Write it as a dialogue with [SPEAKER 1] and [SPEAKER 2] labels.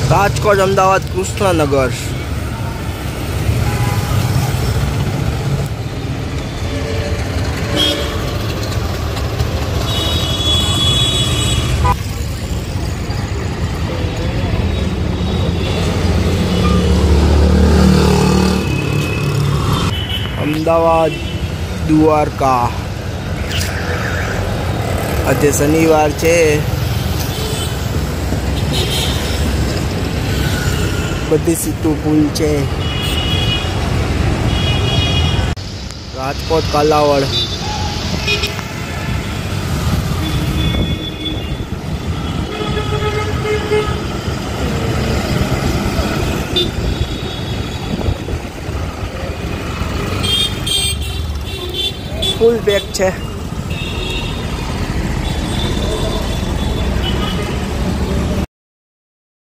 [SPEAKER 1] રાજકોટ અમદાવાદ કૃષ્ણનગર અમદાવાદ દ્વારકા આજે શનિવાર છે બધી સીટો ફૂલ છે રાજકોટ કાલાવડ ફૂલ પેક છે।